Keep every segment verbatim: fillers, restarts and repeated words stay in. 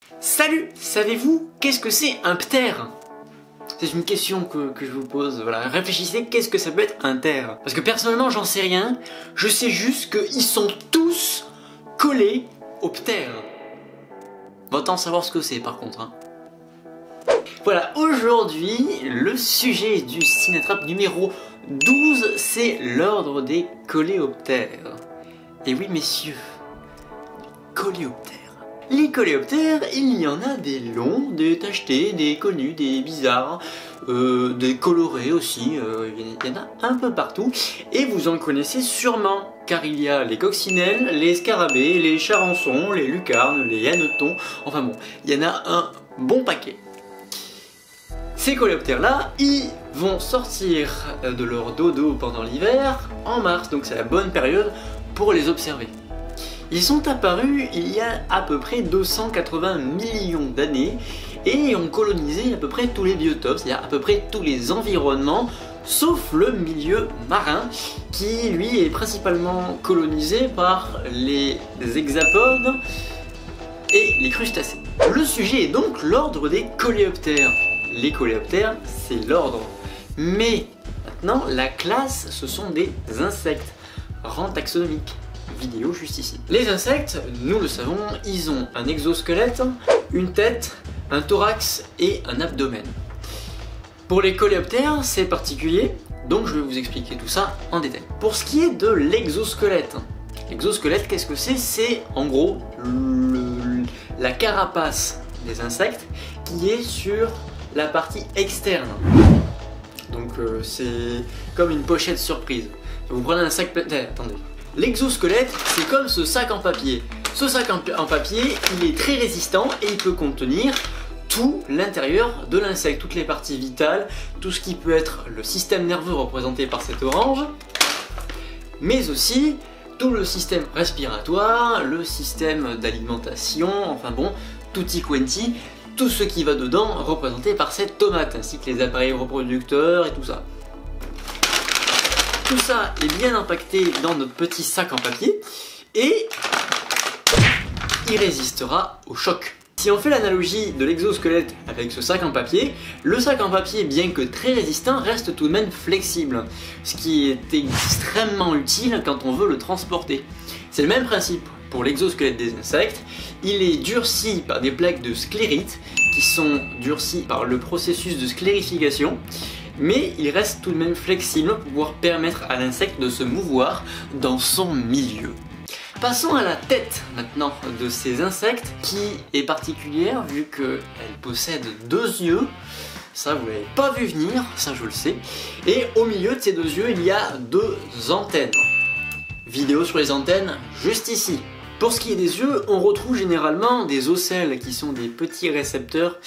Salut! Savez-vous qu'est-ce que c'est un ptère? C'est une question que, que je vous pose, voilà. Réfléchissez, qu'est-ce que ça peut être un ptère? Parce que personnellement, j'en sais rien. Je sais juste qu'ils sont tous collés au ptère. Va autant savoir ce que c'est par contre. Hein. Voilà, aujourd'hui, le sujet du Cinétrap numéro douze, c'est l'ordre des coléoptères. Et oui, messieurs, coléoptères. Les coléoptères, il y en a des longs, des tachetés, des connus, des bizarres, euh, des colorés aussi, euh, il y en a un peu partout. Et vous en connaissez sûrement, car il y a les coccinelles, les scarabées, les charançons, les lucarnes, les hannetons, enfin bon, il y en a un bon paquet. Ces coléoptères-là, ils vont sortir de leur dodo pendant l'hiver en mars, donc c'est la bonne période pour les observer. Ils sont apparus il y a à peu près deux cent quatre-vingts millions d'années et ont colonisé à peu près tous les biotopes, c'est-à-dire à peu près tous les environnements, sauf le milieu marin qui lui est principalement colonisé par les hexapodes et les crustacés. Le sujet est donc l'ordre des coléoptères. Les coléoptères, c'est l'ordre. Mais maintenant, la classe, ce sont des insectes. Rang taxonomique. Vidéo juste ici. Les insectes, nous le savons, ils ont un exosquelette, une tête, un thorax et un abdomen. Pour les coléoptères, c'est particulier, donc je vais vous expliquer tout ça en détail. Pour ce qui est de l'exosquelette, l'exosquelette, qu'est-ce que c'est? C'est en gros le, la carapace des insectes qui est sur la partie externe. Donc euh, c'est comme une pochette surprise. Vous prenez un sac... Eh, attendez. L'exosquelette, c'est comme ce sac en papier. Ce sac en papier, il est très résistant et il peut contenir tout l'intérieur de l'insecte, toutes les parties vitales, tout ce qui peut être le système nerveux représenté par cette orange, mais aussi tout le système respiratoire, le système d'alimentation, enfin bon, tutti quanti, tout ce qui va dedans représenté par cette tomate, ainsi que les appareils reproducteurs et tout ça. Tout ça est bien impacté dans notre petit sac en papier et il résistera au choc. Si on fait l'analogie de l'exosquelette avec ce sac en papier, le sac en papier, bien que très résistant, reste tout de même flexible, ce qui est extrêmement utile quand on veut le transporter. C'est le même principe pour l'exosquelette des insectes, il est durci par des plaques de sclérite qui sont durcies par le processus de sclérification, mais il reste tout de même flexible pour pouvoir permettre à l'insecte de se mouvoir dans son milieu. Passons à la tête maintenant de ces insectes qui est particulière vu qu'elle possède deux yeux. Ça vous l'avez pas vu venir, ça je le sais. Et au milieu de ces deux yeux il y a deux antennes. Vidéo sur les antennes juste ici. Pour ce qui est des yeux, on retrouve généralement des ocelles qui sont des petits récepteurs,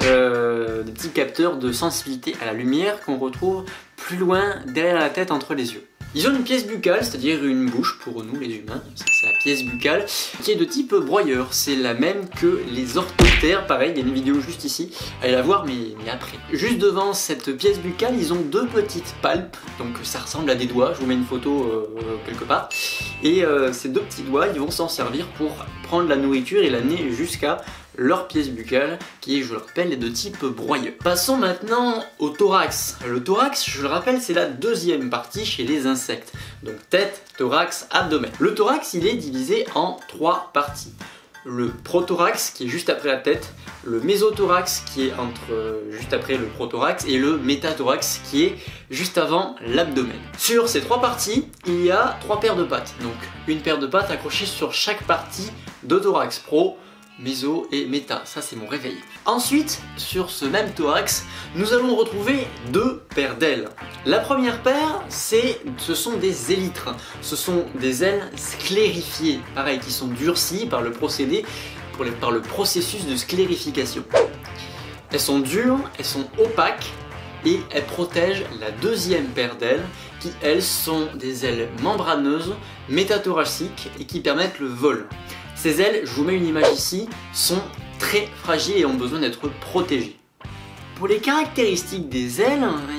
euh, des petits capteurs de sensibilité à la lumière qu'on retrouve plus loin derrière la tête entre les yeux. Ils ont une pièce buccale, c'est-à-dire une bouche pour nous les humains, c'est la pièce buccale, qui est de type broyeur. C'est la même que les orthoptères, pareil, il y a une vidéo juste ici, allez la voir mais, mais après. Juste devant cette pièce buccale, ils ont deux petites palpes, donc ça ressemble à des doigts, je vous mets une photo euh, quelque part. Et euh, ces deux petits doigts, ils vont s'en servir pour prendre la nourriture et l'amener jusqu'à leur pièce buccale, qui, je le rappelle, est de type broyeur. Passons maintenant au thorax. Le thorax, je le rappelle, c'est la deuxième partie chez les insectes. Donc tête, thorax, abdomen. Le thorax, il est divisé en trois parties. Le prothorax, qui est juste après la tête, le mésothorax, qui est entre, euh, juste après le prothorax, et le métathorax, qui est juste avant l'abdomen. Sur ces trois parties, il y a trois paires de pattes. Donc une paire de pattes accrochée sur chaque partie de thorax, pro, méso et méta, ça c'est mon réveil. Ensuite, sur ce même thorax, nous allons retrouver deux paires d'ailes. La première paire, c'est, ce sont des élytres. Ce sont des ailes sclérifiées, pareil, qui sont durcies par le procédé, pour les, par le processus de sclérification. Elles sont dures, elles sont opaques et elles protègent la deuxième paire d'ailes qui, elles, sont des ailes membraneuses, métathoraciques et qui permettent le vol. Ces ailes, je vous mets une image ici, sont très fragiles et ont besoin d'être protégées. Pour les caractéristiques des ailes,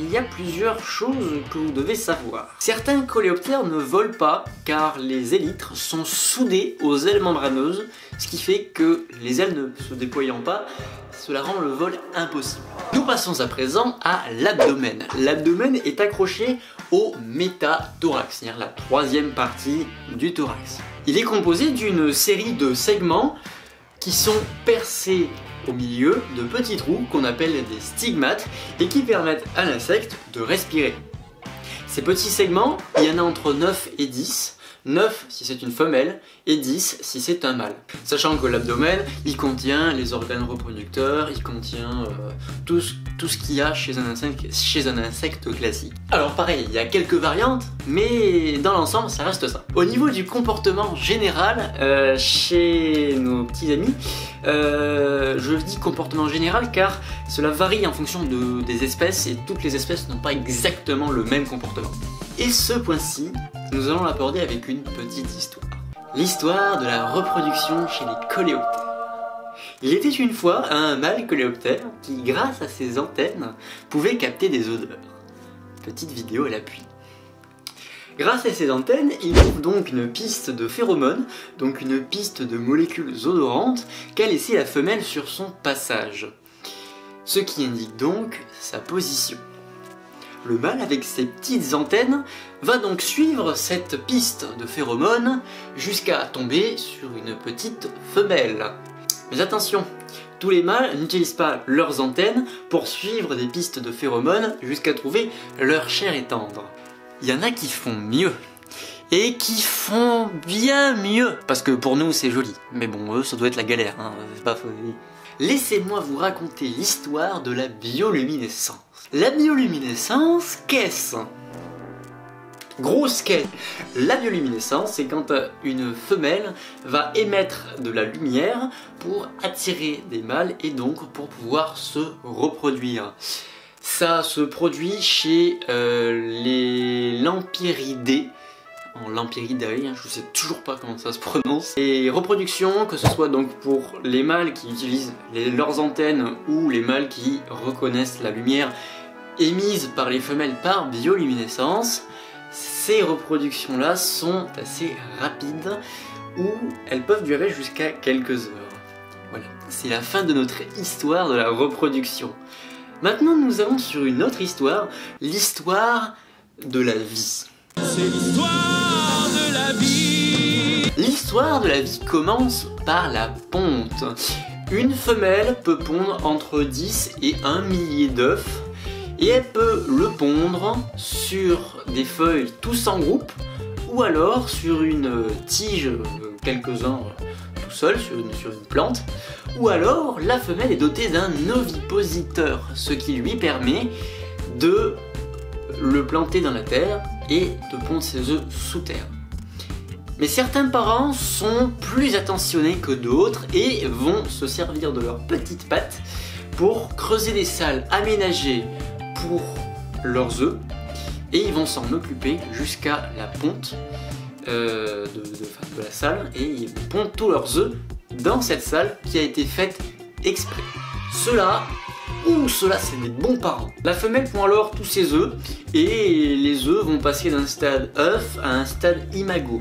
il y a plusieurs choses que vous devez savoir. Certains coléoptères ne volent pas car les élytres sont soudés aux ailes membraneuses, ce qui fait que les ailes ne se déployant pas, cela rend le vol impossible. Nous passons à présent à l'abdomen. L'abdomen est accroché au métathorax, c'est-à-dire la troisième partie du thorax. Il est composé d'une série de segments qui sont percés au milieu de petits trous qu'on appelle des stigmates et qui permettent à l'insecte de respirer. Ces petits segments, il y en a entre neuf et dix, neuf si c'est une femelle et dix si c'est un mâle. Sachant que l'abdomen, il contient les organes reproducteurs, il contient euh, tout ce, tout ce qu'il y a chez un, insecte, chez un insecte classique. Alors pareil, il y a quelques variantes, mais dans l'ensemble, ça reste ça. Au niveau du comportement général, euh, chez nos petits amis, euh, je dis comportement général car cela varie en fonction de, des espèces et toutes les espèces n'ont pas exactement le même comportement. Et ce point-ci, nous allons l'aborder avec une petite histoire. L'histoire de la reproduction chez les coléoptères. Il était une fois un mâle coléoptère qui, grâce à ses antennes, pouvait capter des odeurs. Petite vidéo à l'appui. Grâce à ses antennes, il trouve donc une piste de phéromones, donc une piste de molécules odorantes qu'a laissé la femelle sur son passage. Ce qui indique donc sa position. Le mâle, avec ses petites antennes, va donc suivre cette piste de phéromones jusqu'à tomber sur une petite femelle. Mais attention, tous les mâles n'utilisent pas leurs antennes pour suivre des pistes de phéromones jusqu'à trouver leur chair et tendre. Il y en a qui font mieux. Et qui font bien mieux. Parce que pour nous c'est joli. Mais bon, eux ça doit être la galère, hein, c'est pas faux. Laissez-moi vous raconter l'histoire de la bioluminescence. La bioluminescence, qu'est-ce? Grosse quête. La bioluminescence, c'est quand une femelle va émettre de la lumière pour attirer des mâles et donc pour pouvoir se reproduire. Ça se produit chez euh, les Lampyridae. En Lampyridae, je sais toujours pas comment ça se prononce. Et reproduction, que ce soit donc pour les mâles qui utilisent les, leurs antennes ou les mâles qui reconnaissent la lumière émise par les femelles par bioluminescence, ces reproductions-là sont assez rapides ou elles peuvent durer jusqu'à quelques heures. Voilà, c'est la fin de notre histoire de la reproduction. Maintenant, nous allons sur une autre histoire, l'histoire de la vie. C'est l'histoire de la vie. L'histoire de la vie commence par la ponte. Une femelle peut pondre entre dix et un millier d'œufs et elle peut le pondre sur des feuilles tous en groupe ou alors sur une tige, quelques-uns tout seuls, sur une, sur une plante, ou alors la femelle est dotée d'un ovipositeur, ce qui lui permet de le planter dans la terre et de pondre ses œufs sous terre. Mais certains parents sont plus attentionnés que d'autres et vont se servir de leurs petites pattes pour creuser des salles aménagées pour leurs œufs et ils vont s'en occuper jusqu'à la ponte euh, de, de, de la salle et ils pondent tous leurs œufs dans cette salle qui a été faite exprès. Cela Ouh, cela c'est des bons parents. La femelle pond alors tous ses œufs et les œufs vont passer d'un stade œuf à un stade imago.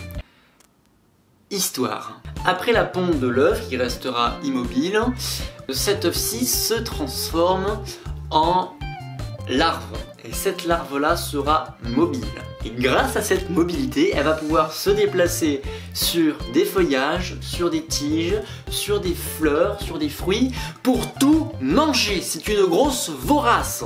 Histoire. Après la ponte de l'œuf qui restera immobile, cet œuf-ci se transforme en larve. Et cette larve-là sera mobile. Et grâce à cette mobilité, elle va pouvoir se déplacer sur des feuillages, sur des tiges, sur des fleurs, sur des fruits, pour tout manger. C'est une grosse vorace.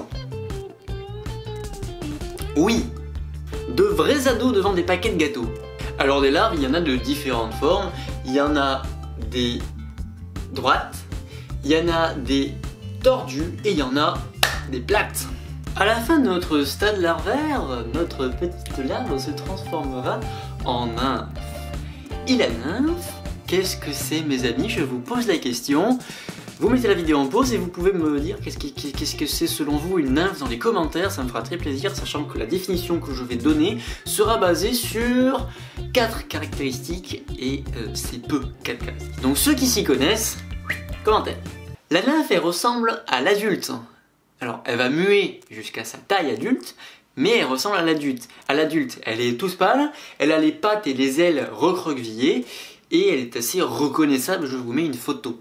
Oui, de vrais ados devant des paquets de gâteaux. Alors des larves, il y en a de différentes formes. Il y en a des droites, il y en a des tordues et il y en a des plates. À la fin de notre stade larvaire, notre petite larve se transformera en nymphe. Et la nymphe, qu'est-ce que c'est mes amis? Je vous pose la question. Vous mettez la vidéo en pause et vous pouvez me dire qu'est-ce que c'est selon vous une nymphe dans les commentaires, ça me fera très plaisir, sachant que la définition que je vais donner sera basée sur quatre caractéristiques et euh, c'est peu quatre caractéristiques. Donc ceux qui s'y connaissent, commentaires. La nymphe elle ressemble à l'adulte. Alors elle va muer jusqu'à sa taille adulte, mais elle ressemble à l'adulte. À l'adulte, elle est toute pâle, elle a les pattes et les ailes recroquevillées, et elle est assez reconnaissable, je vous mets une photo.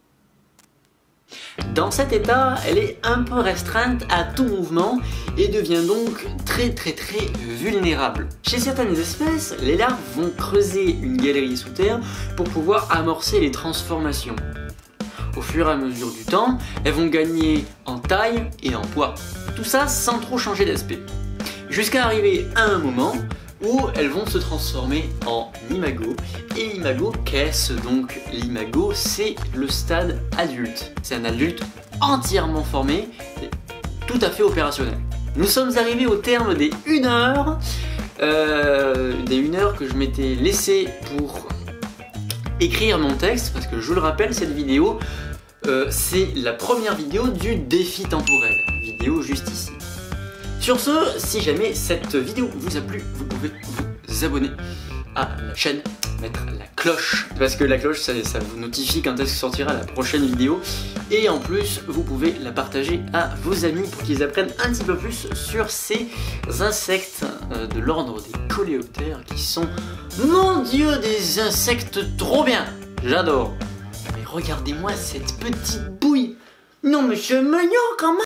Dans cet état, elle est un peu restreinte à tout mouvement et devient donc très très très vulnérable. Chez certaines espèces, les larves vont creuser une galerie sous terre pour pouvoir amorcer les transformations. Au fur et à mesure du temps, elles vont gagner en taille et en poids. Tout ça sans trop changer d'aspect. Jusqu'à arriver à un moment où elles vont se transformer en imago. Et l'imago, qu'est-ce donc? L'imago, c'est le stade adulte. C'est un adulte entièrement formé, et tout à fait opérationnel. Nous sommes arrivés au terme des une heure, euh, des une heure que je m'étais laissé pour écrire mon texte, parce que je le rappelle, cette vidéo, euh, c'est la première vidéo du défi temporel. Vidéo juste ici. Sur ce, si jamais cette vidéo vous a plu, vous pouvez vous abonner à la chaîne, mettre la cloche, parce que la cloche ça, ça vous notifie quand est-ce que sortira la prochaine vidéo, et en plus vous pouvez la partager à vos amis pour qu'ils apprennent un petit peu plus sur ces insectes de l'ordre des coléoptères qui sont, mon dieu, des insectes trop bien, j'adore. Mais regardez-moi cette petite bouille, non mais c'est mignon quand même.